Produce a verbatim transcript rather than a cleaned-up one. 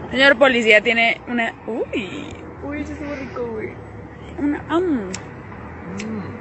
Señor policía, tiene una... Uy. Uy, eso estuvo rico, güey. Una... Um. Mm.